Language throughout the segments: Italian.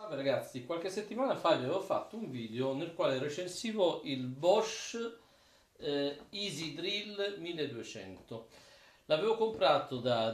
Salve ragazzi, qualche settimana fa vi avevo fatto un video nel quale recensivo il Bosch Easy Drill 1200. L'avevo comprato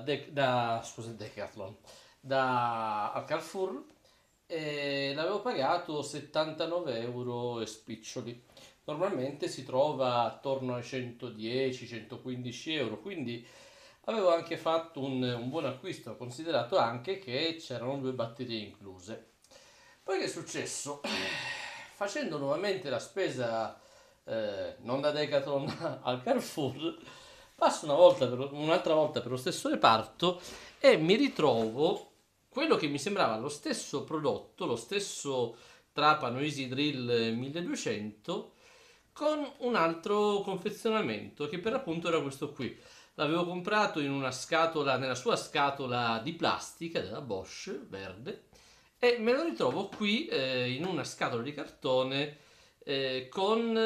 Decathlon, al Carrefour, e l'avevo pagato 79 euro e spiccioli. Normalmente si trova attorno ai 110-115 euro, quindi avevo anche fatto un buon acquisto, considerato anche che c'erano due batterie incluse. Poi che è successo? Facendo nuovamente la spesa, non da Decathlon al Carrefour, passo un'altra volta per lo stesso reparto e mi ritrovo quello che mi sembrava lo stesso prodotto, lo stesso Trapano Easy Drill 1200, con un altro confezionamento che per appunto era questo qui. L'avevo comprato in una scatola, nella sua scatola di plastica della Bosch verde, e me lo ritrovo qui in una scatola di cartone con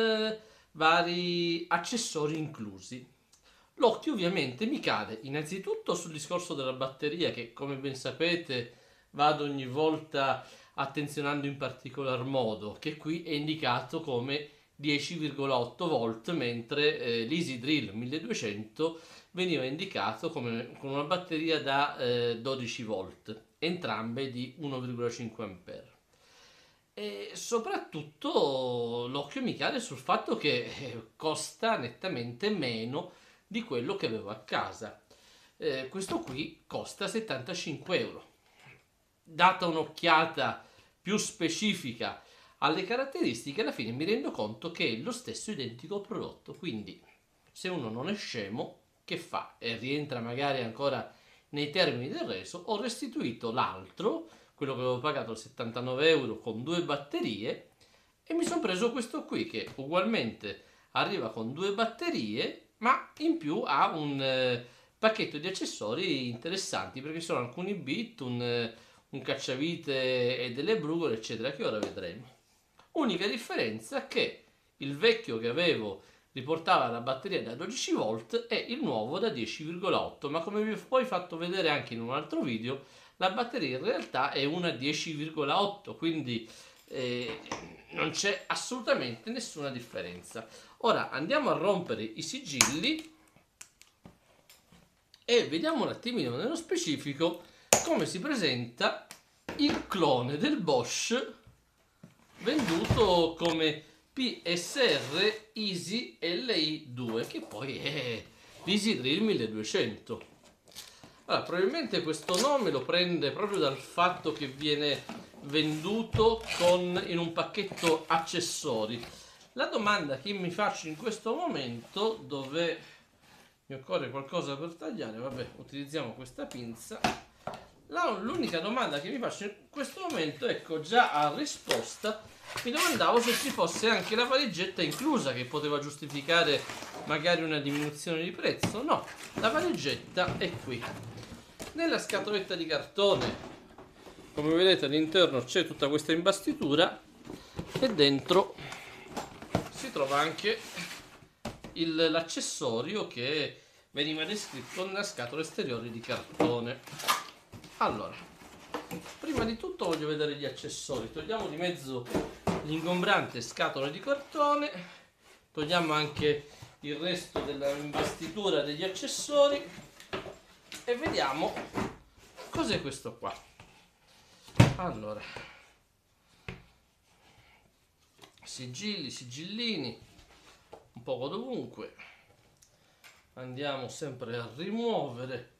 vari accessori inclusi. L'occhio ovviamente mi cade innanzitutto sul discorso della batteria, che come ben sapete vado ogni volta attenzionando in particolar modo, che qui è indicato come 10,8 volt, mentre l'Easy Drill 1200 veniva indicato come con una batteria da 12 volt, entrambe di 1,5 A. E soprattutto l'occhio mi cade sul fatto che costa nettamente meno di quello che avevo a casa. Questo qui costa 75 euro. Data un'occhiata più specifica alle caratteristiche, alla fine mi rendo conto che è lo stesso identico prodotto. Quindi, se uno non è scemo, che fa? E rientra magari ancora nei termini del reso, ho restituito l'altro, quello che avevo pagato 79 euro con due batterie, e mi sono preso questo qui che ugualmente arriva con due batterie, ma in più ha un pacchetto di accessori interessanti, perché sono alcuni bit, un cacciavite e delle brugole, eccetera, che ora vedremo. Unica differenza è che il vecchio che avevo riportava la batteria da 12 volt e il nuovo da 10,8, ma come vi ho poi fatto vedere anche in un altro video, la batteria in realtà è una 10,8, quindi non c'è assolutamente nessuna differenza. Ora andiamo a rompere i sigilli e vediamo un attimino nello specifico come si presenta il clone del Bosch venduto come PSR Easy LI2, che poi è l'Easy Drill 1200. Allora, probabilmente questo nome lo prende proprio dal fatto che viene venduto in un pacchetto accessori. La domanda che mi faccio in questo momento, dove mi occorre qualcosa per tagliare, vabbè, utilizziamo questa pinza. L'unica domanda che mi faccio in questo momento, ecco già a risposta, mi domandavo se ci fosse anche la valigetta inclusa, che poteva giustificare magari una diminuzione di prezzo. No, la valigetta è qui. Nella scatoletta di cartone, come vedete all'interno c'è tutta questa imbastitura e dentro si trova anche l'accessorio che veniva descritto nella scatola esteriore di cartone. Allora, prima di tutto voglio vedere gli accessori. Togliamo di mezzo l'ingombrante scatola di cartone, togliamo anche il resto della imbastitura degli accessori e vediamo cos'è questo qua. Allora, sigilli, sigillini, un poco dovunque. Andiamo sempre a rimuovere.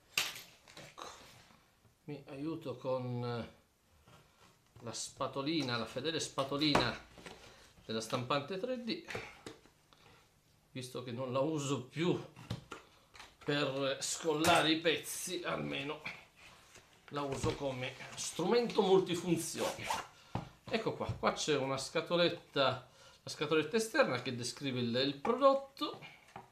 Mi aiuto con la spatolina, la fedele spatolina della stampante 3D, visto che non la uso più per scollare i pezzi, almeno la uso come strumento multifunzione. Ecco qua c'è una scatoletta, la scatoletta esterna che descrive il prodotto,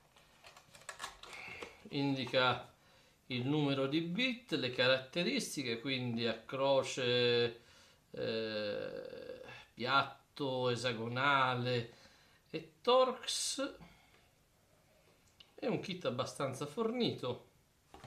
indica il numero di bit, le caratteristiche, quindi a croce, piatto, esagonale e Torx. È un kit abbastanza fornito,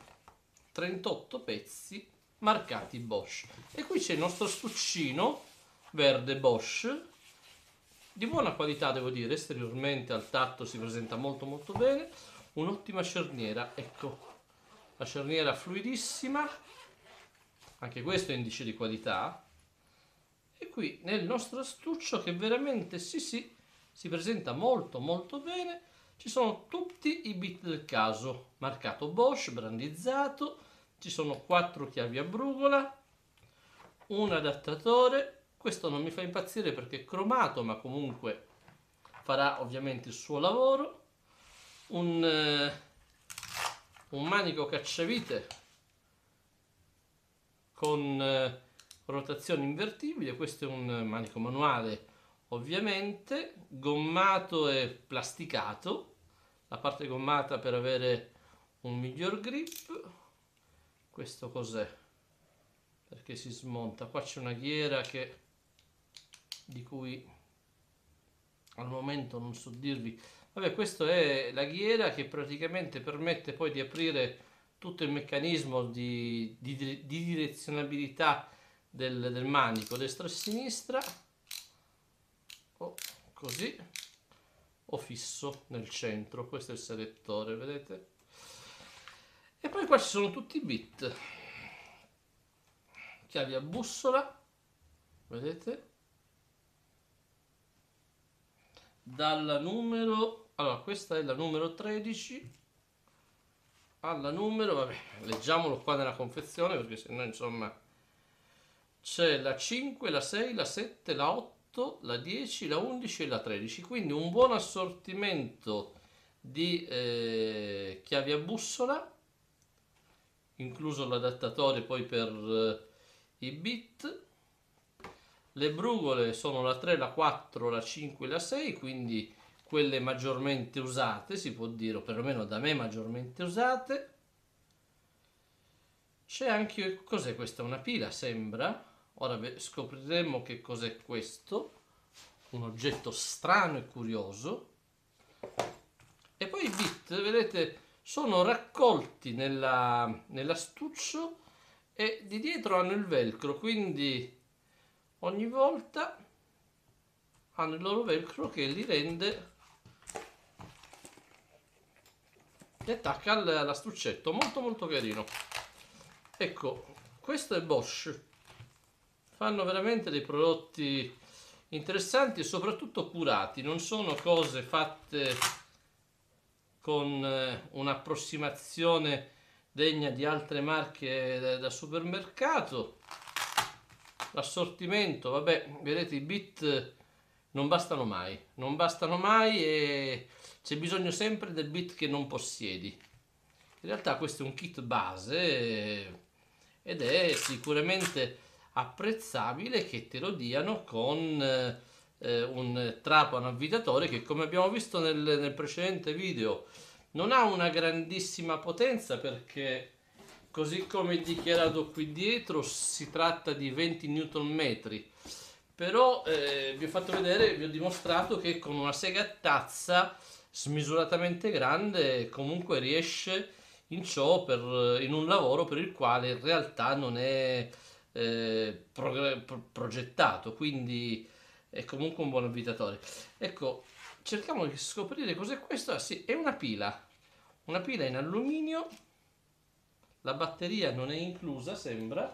38 pezzi marcati Bosch. E qui c'è il nostro stuccino verde Bosch, di buona qualità devo dire, esteriormente al tatto si presenta molto molto bene, un'ottima cerniera, ecco, la cerniera fluidissima, anche questo è indice di qualità, e qui nel nostro astuccio che veramente si presenta molto molto bene, ci sono tutti i bit del caso, marcato Bosch, brandizzato, ci sono 4 chiavi a brugola, un adattatore. Questo non mi fa impazzire perché è cromato, ma comunque farà ovviamente il suo lavoro. Un manico cacciavite con rotazione invertibile. Questo è un manico manuale, ovviamente, gommato e plasticato. La parte gommata per avere un miglior grip. Questo cos'è? Perché si smonta. Qua c'è una ghiera di cui al momento non so dirvi. Vabbè, questa è la ghiera che praticamente permette poi di aprire tutto il meccanismo di direzionabilità del manico destra e sinistra, o così, o fisso nel centro. Questo è il selettore, vedete? E poi qua ci sono tutti i bit, chiavi a bussola, vedete? Dalla numero, allora questa è la numero 13 alla numero, vabbè, leggiamolo qua nella confezione perché sennò insomma c'è la 5, la 6, la 7, la 8, la 10, la 11 e la 13, quindi un buon assortimento di chiavi a bussola, incluso l'adattatore poi per i bit. Le brugole sono la 3, la 4, la 5 e la 6, quindi quelle maggiormente usate, si può dire, o perlomeno da me maggiormente usate. C'è anche, cos'è questa? Una pila sembra. Ora scopriremo che cos'è questo, un oggetto strano e curioso. E poi i bit, vedete, sono raccolti nell'astuccio e di dietro hanno il velcro, quindi ogni volta hanno il loro velcro che li rende e attacca all'astuccetto, molto molto carino. Ecco, questo è Bosch, fanno veramente dei prodotti interessanti e soprattutto curati, non sono cose fatte con un'approssimazione degna di altre marche da supermercato. L'assortimento, vabbè, vedete, i bit non bastano mai, non bastano mai e c'è bisogno sempre del bit che non possiedi. In realtà questo è un kit base ed è sicuramente apprezzabile che te lo diano con un trapano avvitatore che, come abbiamo visto nel precedente video, non ha una grandissima potenza perché, così come dichiarato qui dietro, si tratta di 20 Nm, però vi ho fatto vedere, vi ho dimostrato che con una sega a tazza smisuratamente grande comunque riesce in ciò in un lavoro per il quale in realtà non è progettato, quindi è comunque un buon avvitatore. Ecco, cerchiamo di scoprire cos'è questo. Ah, sì, è una pila in alluminio, la batteria non è inclusa, sembra.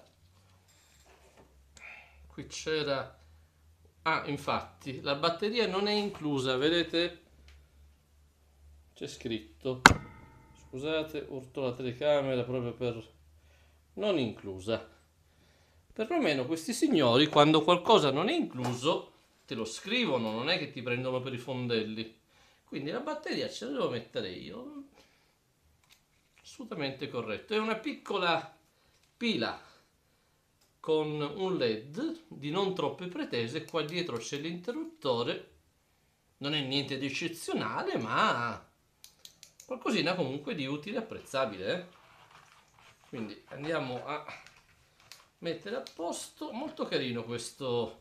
Qui c'era, infatti la batteria non è inclusa, vedete? C'è scritto, scusate, urto la telecamera proprio per non inclusa. Perlomeno questi signori, quando qualcosa non è incluso, te lo scrivono, non è che ti prendono per i fondelli. Quindi la batteria ce la devo mettere io. Assolutamente corretto. È una piccola pila con un LED di non troppe pretese. Qua dietro c'è l'interruttore. Non è niente di eccezionale, ma qualcosina comunque di utile e apprezzabile. Quindi andiamo a mettere a posto. Molto carino questo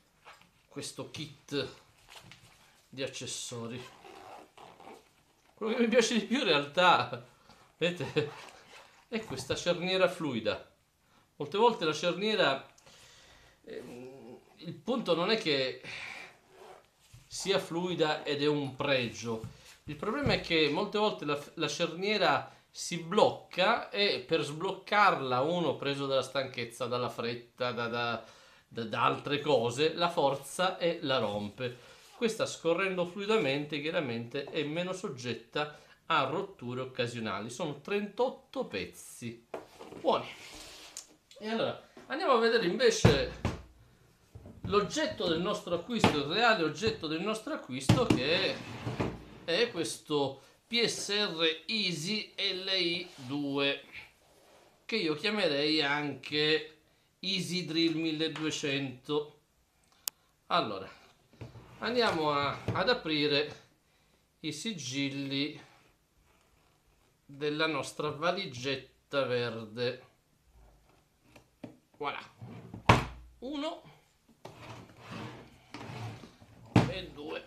kit di accessori. Quello che mi piace di più in realtà, vedete, è questa cerniera fluida. Molte volte la cerniera il punto non è che sia fluida ed è un pregio. Il problema è che molte volte la cerniera si blocca e per sbloccarla uno, preso dalla stanchezza, dalla fretta, da altre cose, la forza e la rompe. Questa scorrendo fluidamente chiaramente è meno soggetta a rotture occasionali. Sono 38 pezzi. Buoni. E allora andiamo a vedere invece l'oggetto del nostro acquisto, il reale oggetto del nostro acquisto, che è questo PSR Easy LI2, che io chiamerei anche Easy Drill 1200. Allora, andiamo ad aprire i sigilli della nostra valigetta verde. Voilà. 1 e 2.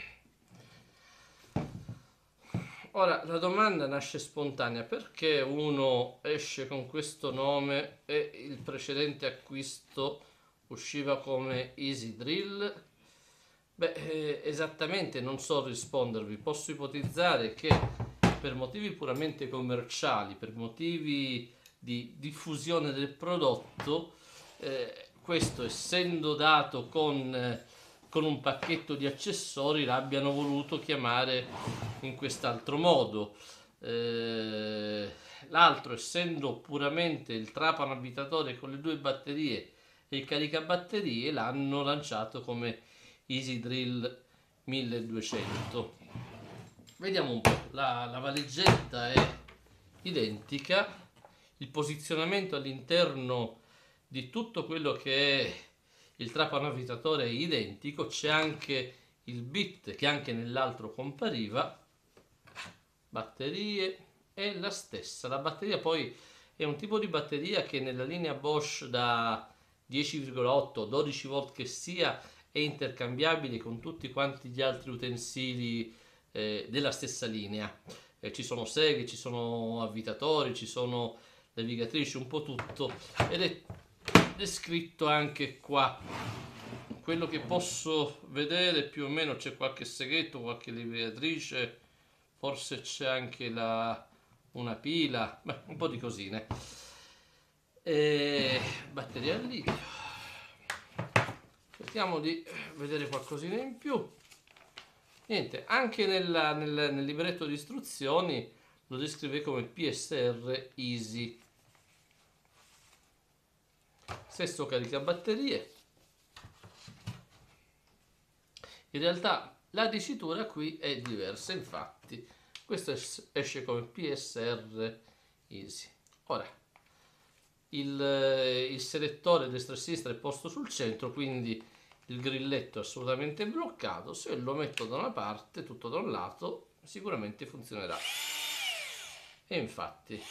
Ora la domanda nasce spontanea: perché uno esce con questo nome e il precedente acquisto usciva come Easy Drill? Beh, esattamente non so rispondervi. Posso ipotizzare che per motivi puramente commerciali, per motivi di diffusione del prodotto, questo essendo dato con un pacchetto di accessori l'abbiano voluto chiamare in quest'altro modo. L'altro, essendo puramente il trapano abitatore con le due batterie e il caricabatterie, l'hanno lanciato come Easy Drill 1200. Vediamo un po', la valigetta è identica, il posizionamento all'interno di tutto quello che è il trapano avvitatore è identico, c'è anche il bit che anche nell'altro compariva, batterie è la stessa. La batteria poi è un tipo di batteria che nella linea Bosch da 10,8 12 volt che sia è intercambiabile con tutti quanti gli altri utensili della stessa linea. Ci sono seghe, ci sono avvitatori, ci sono levigatrici, un po' tutto, ed è descritto anche qua. Quello che posso vedere più o meno, c'è qualche seghetto, qualche levigatrice, forse c'è anche una pila, beh, un po' di cosine. Batteria al litio. Cerchiamo di vedere qualcosina in più. Niente, anche nel libretto di istruzioni lo descrive come PSR Easy. Stesso caricabatterie. In realtà la dicitura qui è diversa, infatti questo esce come PSR Easy. Ora, il selettore destra e sinistra è posto sul centro, quindi il grilletto è assolutamente bloccato. Se lo metto da una parte, tutto da un lato, sicuramente funzionerà. E infatti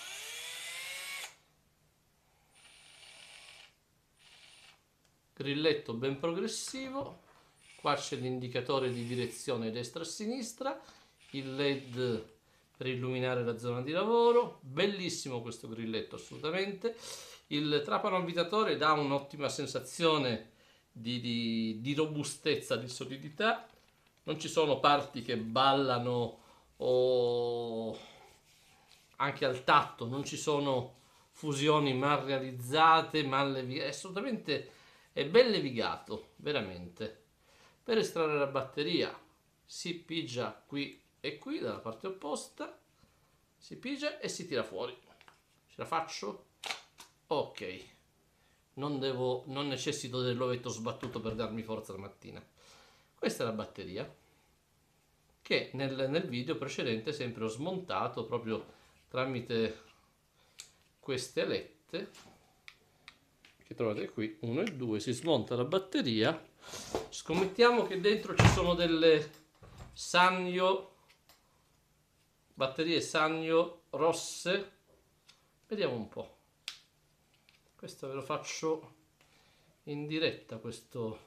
grilletto ben progressivo, qua c'è l'indicatore di direzione destra e sinistra, il LED per illuminare la zona di lavoro, bellissimo questo grilletto assolutamente. Il trapano avvitatore dà un'ottima sensazione di robustezza, di solidità, non ci sono parti che ballano o anche al tatto, non ci sono fusioni mal realizzate, assolutamente è ben levigato, veramente. Per estrarre la batteria si pigia qui e qui dalla parte opposta, si pigia e si tira fuori. Ce la faccio? Ok, non necessito dell'ovetto sbattuto per darmi forza la mattina. Questa è la batteria che nel video precedente sempre ho smontato proprio tramite queste alette che trovate qui, 1 e 2. Si smonta la batteria. Scommettiamo che dentro ci sono delle Sanyo, batterie Sanyo rosse. Vediamo un po'. Questo ve lo faccio in diretta, questo.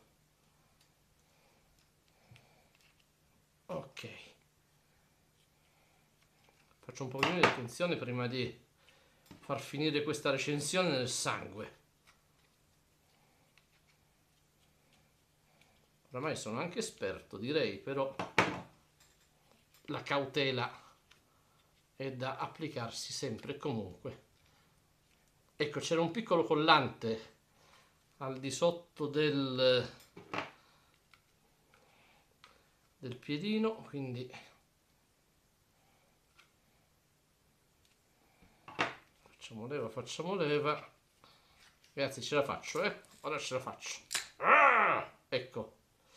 Ok. Faccio un pochino di attenzione prima di far finire questa recensione nel sangue. oramai sono anche esperto, direi, però la cautela è da applicarsi sempre e comunque. Ecco, c'era un piccolo collante al di sotto del piedino, quindi facciamo leva. Ragazzi, ce la faccio, ora ce la faccio. Ecco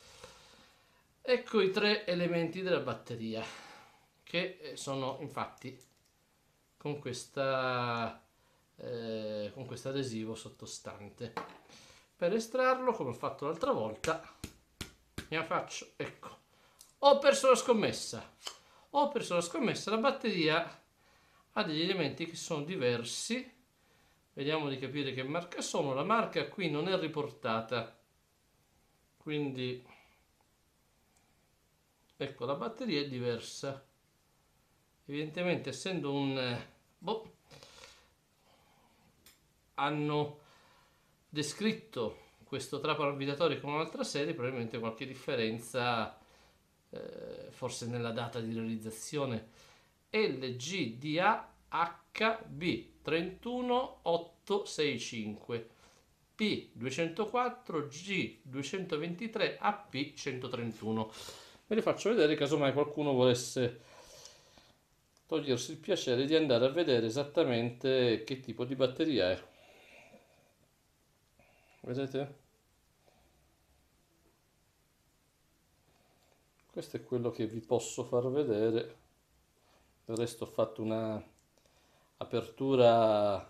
i tre elementi della batteria, che sono infatti con questo adesivo sottostante. Per estrarlo, come ho fatto l'altra volta, ne faccio, ecco, ho perso la scommessa, la batteria ha degli elementi che sono diversi. Vediamo di capire che marca sono. La marca qui non è riportata, quindi ecco, la batteria è diversa. Evidentemente, essendo hanno descritto questo trapano avvitatorio con un'altra serie, probabilmente qualche differenza, forse nella data di realizzazione. LGDA HB 31865 P204 G223 AP131. Ve li faccio vedere casomai qualcuno volesse togliersi il piacere di andare a vedere esattamente che tipo di batteria è. Vedete? Questo è quello che vi posso far vedere. Del resto ho fatto una apertura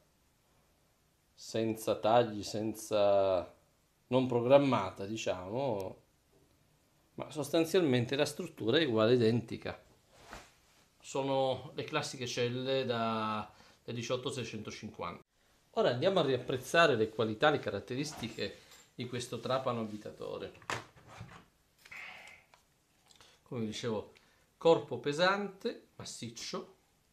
senza tagli, non programmata, diciamo, ma sostanzialmente la struttura è uguale, identica. Sono le classiche celle da 18650. Ora andiamo a riapprezzare le qualità, le caratteristiche di questo trapano avvitatore. Come vi dicevo, corpo pesante, massiccio,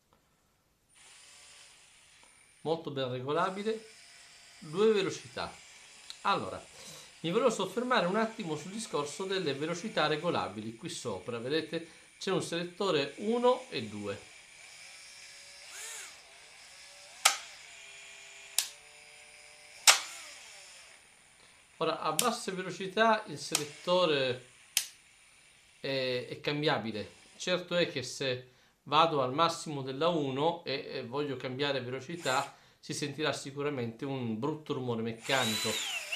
molto ben regolabile, 2 velocità. Allora, mi volevo soffermare un attimo sul discorso delle velocità regolabili. Qui sopra, vedete, c'è un selettore 1 e 2. Ora, a basse velocità il selettore è cambiabile. Certo è che se vado al massimo della 1 e voglio cambiare velocità, si sentirà sicuramente un brutto rumore meccanico.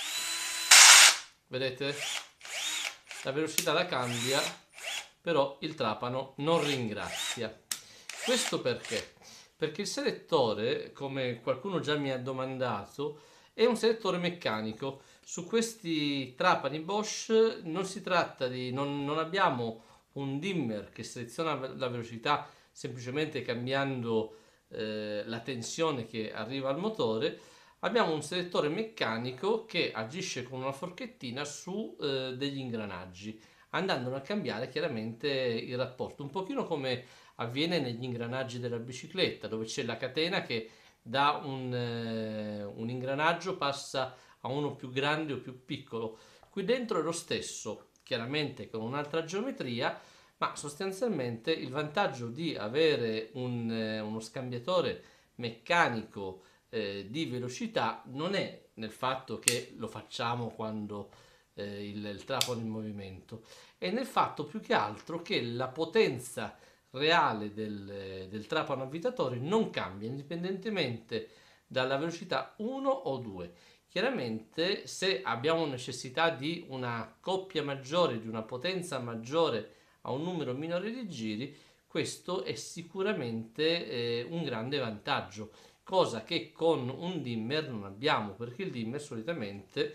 Vedete? La velocità la cambia, però il trapano non ringrazia. Questo perché? Perché il selettore, come qualcuno già mi ha domandato, è un selettore meccanico. Su questi trapani Bosch non si tratta di, non abbiamo un dimmer che seleziona la velocità semplicemente cambiando la tensione che arriva al motore. Abbiamo un selettore meccanico che agisce con una forchettina su degli ingranaggi, andando a cambiare chiaramente il rapporto, un pochino come avviene negli ingranaggi della bicicletta, dove c'è la catena che da un ingranaggio passa a uno più grande o più piccolo. Qui dentro è lo stesso, chiaramente con un'altra geometria, ma sostanzialmente il vantaggio di avere uno scambiatore meccanico di velocità non è nel fatto che lo facciamo quando il trapano è in movimento, è nel fatto più che altro che la potenza reale del trapano avvitatore non cambia indipendentemente dalla velocità 1 o 2. Chiaramente, se abbiamo necessità di una coppia maggiore, di una potenza maggiore a un numero minore di giri, questo è sicuramente un grande vantaggio, cosa che con un dimmer non abbiamo, perché il dimmer solitamente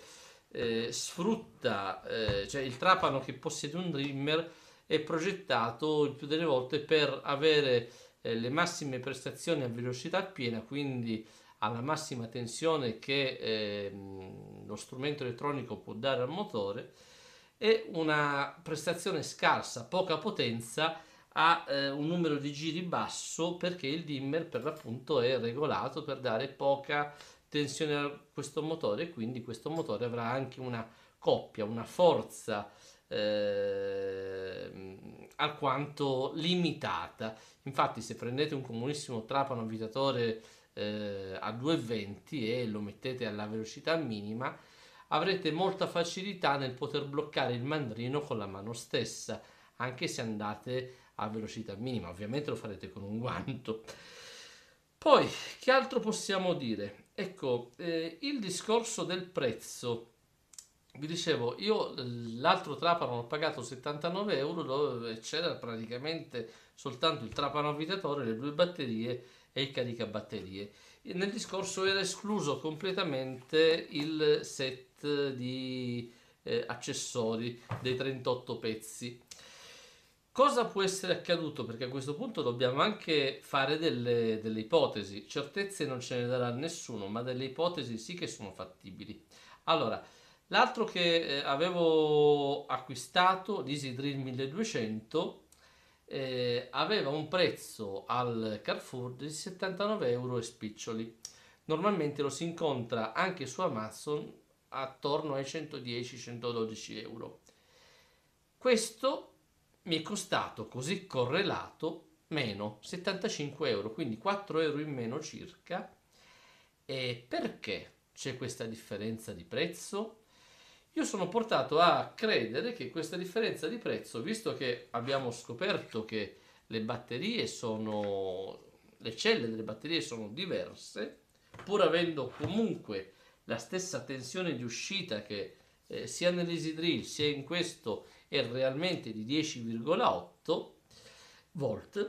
sfrutta, cioè il trapano che possiede un dimmer è progettato il più delle volte per avere le massime prestazioni a velocità piena, quindi alla massima tensione che lo strumento elettronico può dare al motore, e una prestazione scarsa, poca potenza a un numero di giri basso, perché il dimmer per l'appunto è regolato per dare poca tensione a questo motore, e quindi questo motore avrà anche una coppia, una forza alquanto limitata. Infatti se prendete un comunissimo trapano avvitatore a 220 e lo mettete alla velocità minima, avrete molta facilità nel poter bloccare il mandrino con la mano stessa, anche se andate a velocità minima. Ovviamente lo farete con un guanto. Poi, che altro possiamo dire? Ecco, il discorso del prezzo. Vi dicevo, io l'altro trapano l'ho pagato 79 euro, dove c'era praticamente soltanto il trapano avvitatore, le due batterie e il caricabatterie. Nel discorso era escluso completamente il set di accessori dei 38 pezzi. Cosa può essere accaduto? Perché a questo punto dobbiamo anche fare delle ipotesi. Certezze non ce ne darà nessuno, ma delle ipotesi sì che sono fattibili. Allora, l'altro che avevo acquistato, l'Easy Drill 1200, aveva un prezzo al Carrefour di 79 euro e spiccioli. Normalmente lo si incontra anche su Amazon attorno ai 110-112 euro. Questo mi è costato così correlato meno 75 euro, quindi 4 euro in meno circa. E perché c'è questa differenza di prezzo? Io sono portato a credere che questa differenza di prezzo, visto che abbiamo scoperto che le batterie sono, le celle delle batterie sono diverse, pur avendo comunque la stessa tensione di uscita che sia nell'Easy Drill sia in questo è realmente di 10,8 volt,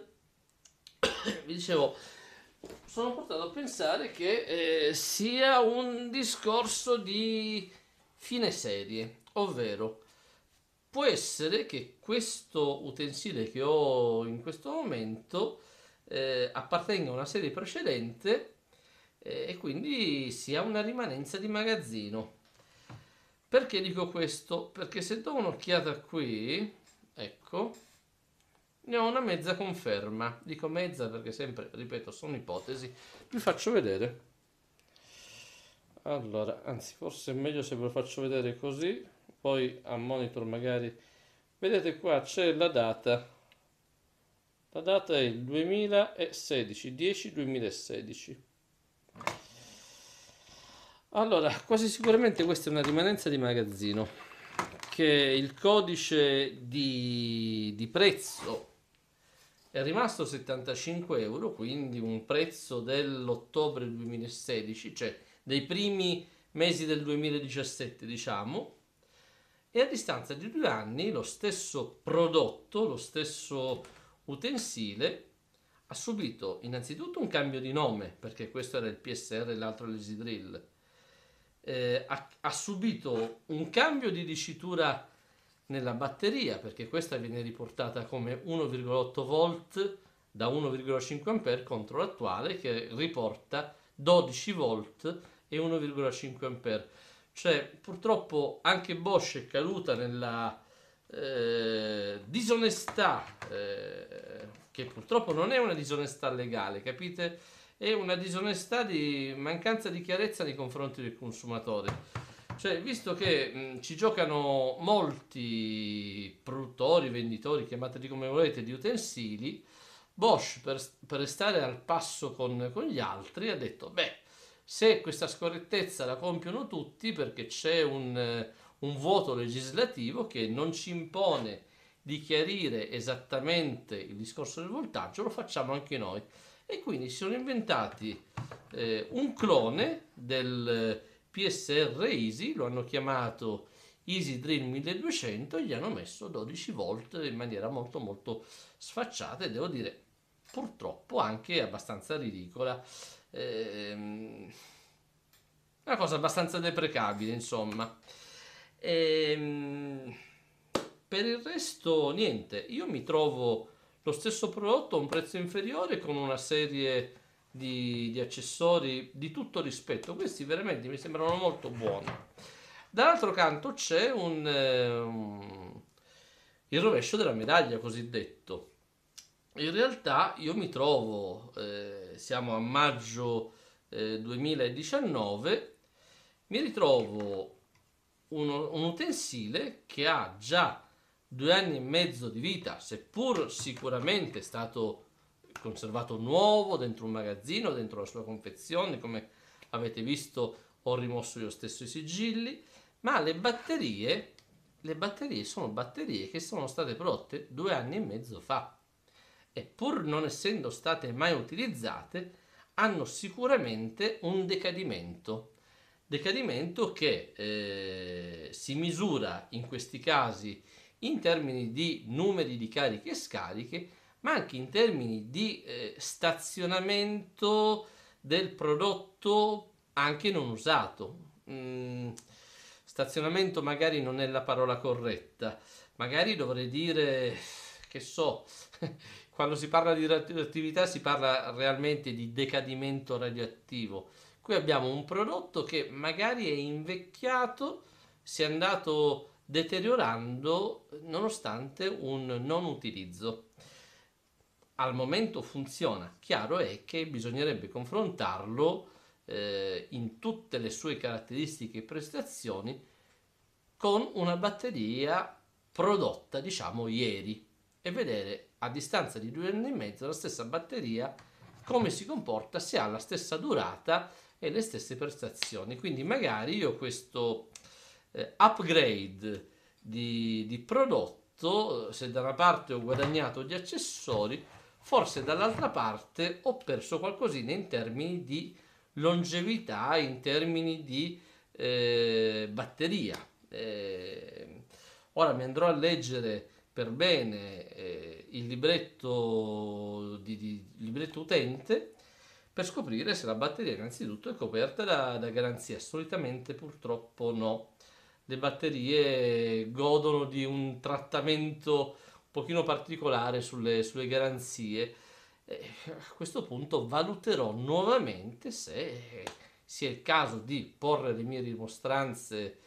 vi dicevo, sono portato a pensare che sia un discorso di fine serie, ovvero può essere che questo utensile che ho in questo momento appartenga a una serie precedente e quindi sia una rimanenza di magazzino. Perché dico questo? Perché se do un'occhiata qui, ecco, ne ho una mezza conferma. Dico mezza perché sempre, ripeto, sono ipotesi. Vi faccio vedere. Allora, anzi, forse è meglio se ve lo faccio vedere così, poi a monitor magari. Vedete qua c'è la data. La data è il 2016, 10-2016. Allora, quasi sicuramente questa è una rimanenza di magazzino, che il codice di prezzo è rimasto 75 euro, quindi un prezzo dell'ottobre 2016, cioè dei primi mesi del 2017, diciamo, e a distanza di 2 anni lo stesso prodotto, lo stesso utensile ha subito innanzitutto un cambio di nome, perché questo era il PSR e l'altro l'Easy Drill. Ha subito un cambio di dicitura nella batteria, perché questa viene riportata come 1,8 volt da 1,5 A contro l'attuale che riporta 12 volt e 1,5 A. Cioè, purtroppo anche Bosch è caduta nella disonestà, che purtroppo non è una disonestà legale, capite? È una disonestà di mancanza di chiarezza nei confronti del consumatore. Cioè, visto che ci giocano molti produttori, venditori, chiamateli come volete, di utensili, Bosch per restare al passo con gli altri ha detto, beh, se questa scorrettezza la compiono tutti perché c'è un vuoto legislativo che non ci impone di chiarire esattamente il discorso del voltaggio, lo facciamo anche noi. E quindi si sono inventati un clone del PSR Easy, lo hanno chiamato Easy Drill 1200 e gli hanno messo 12 volt in maniera molto molto sfacciata e devo dire purtroppo anche abbastanza ridicola, una cosa abbastanza deprecabile, insomma. Per il resto niente, io mi trovo lo stesso prodotto a un prezzo inferiore con una serie di accessori di tutto rispetto. Questi veramente mi sembrano molto buoni. Dall'altro canto c'è il rovescio della medaglia cosiddetto. In realtà io mi trovo, siamo a maggio 2019, mi ritrovo un utensile che ha già 2 anni e mezzo di vita, seppur sicuramente è stato conservato nuovo dentro un magazzino, dentro la sua confezione, come avete visto ho rimosso io stesso i sigilli, ma le batterie sono batterie che sono state prodotte 2 anni e mezzo fa e pur non essendo state mai utilizzate hanno sicuramente un decadimento che si misura in questi casi in termini di numeri di cariche e scariche, ma anche in termini di stazionamento del prodotto anche non usato. Stazionamento magari non è la parola corretta, magari dovrei dire, che so, quando si parla di radioattività si parla realmente di decadimento radioattivo. Qui abbiamo un prodotto che magari è invecchiato, si è andato deteriorando nonostante un non utilizzo. Al momento funziona, chiaro è che bisognerebbe confrontarlo in tutte le sue caratteristiche e prestazioni con una batteria prodotta, diciamo, ieri e vedere a distanza di 2 anni e mezzo la stessa batteria come si comporta, se ha la stessa durata e le stesse prestazioni. Quindi magari io questo upgrade di prodotto, se da una parte ho guadagnato gli accessori, forse dall'altra parte ho perso qualcosina in termini di longevità, in termini di batteria. Ora mi andrò a leggere per bene il libretto utente per scoprire se la batteria innanzitutto è coperta da garanzia. Solitamente purtroppo no. Le batterie godono di un trattamento un pochino particolare sulle garanzie. A questo punto valuterò nuovamente se sia il caso di porre le mie rimostranze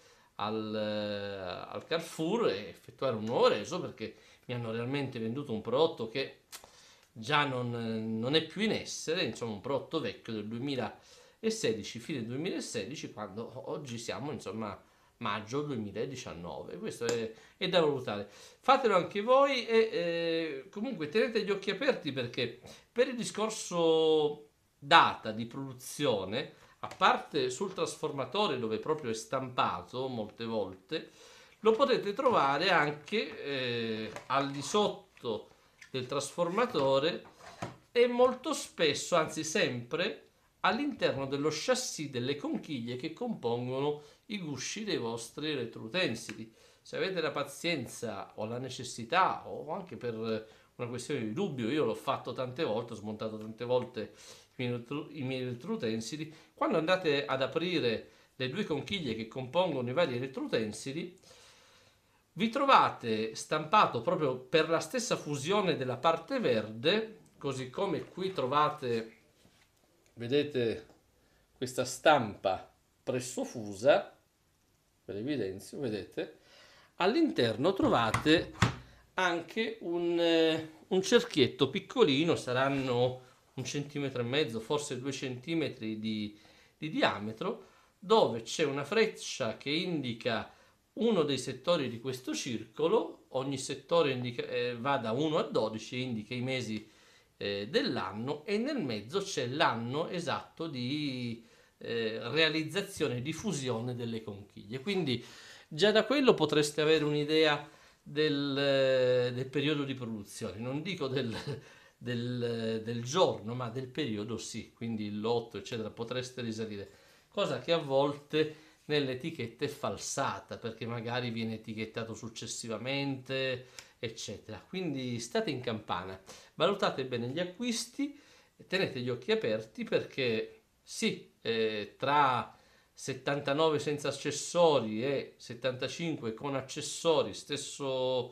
al Carrefour e effettuare un nuovo reso, perché mi hanno realmente venduto un prodotto che già non è più in essere, insomma un prodotto vecchio del 2016, fine 2016, quando oggi siamo insomma maggio 2019. Questo è da valutare. Fatelo anche voi e comunque tenete gli occhi aperti, perché per il discorso data di produzione, a parte sul trasformatore dove proprio è stampato molte volte, lo potete trovare anche al di sotto del trasformatore e molto spesso, anzi sempre, all'interno dello chassis delle conchiglie che compongono i gusci dei vostri elettroutensili. Se avete la pazienza o la necessità, o anche per una questione di dubbio, io l'ho fatto tante volte, ho smontato tante volte i miei elettroutensili, quando andate ad aprire le due conchiglie che compongono i vari elettroutensili, vi trovate stampato proprio per la stessa fusione della parte verde, così come qui trovate, vedete, questa stampa presso fusa, ve l'evidenzio, vedete, all'interno trovate anche un cerchietto piccolino, saranno 1,5 cm, forse 2 centimetri di diametro, dove c'è una freccia che indica uno dei settori di questo circolo. Ogni settore va da 1 a 12 e indica i mesi dell'anno, e nel mezzo c'è l'anno esatto di realizzazione, di fusione delle conchiglie. Quindi già da quello potreste avere un'idea del periodo di produzione, non dico del giorno, ma del periodo sì, quindi il lotto eccetera potreste risalire, cosa che a volte nell'etichetta è falsata, perché magari viene etichettato successivamente eccetera. Quindi state in campana, valutate bene gli acquisti, tenete gli occhi aperti, perché sì, tra 79 senza accessori e 75 con accessori, stesso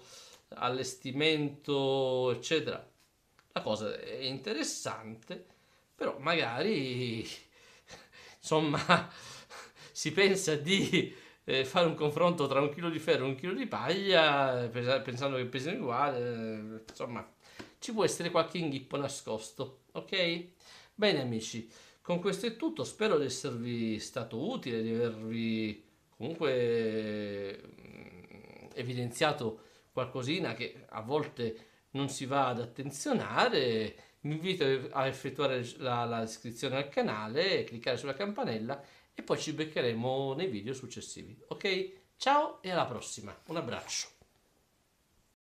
allestimento eccetera, la cosa è interessante, però magari insomma si pensa di fare un confronto tra un chilo di ferro e un chilo di paglia, pensando che pesino uguale, insomma ci può essere qualche inghippo nascosto, ok? Bene amici, con questo è tutto, spero di esservi stato utile, di avervi comunque evidenziato qualcosina che a volte non si va ad attenzionare. Vi invito a effettuare la iscrizione al canale, cliccare sulla campanella e poi ci beccheremo nei video successivi. Ok? Ciao e alla prossima. Un abbraccio.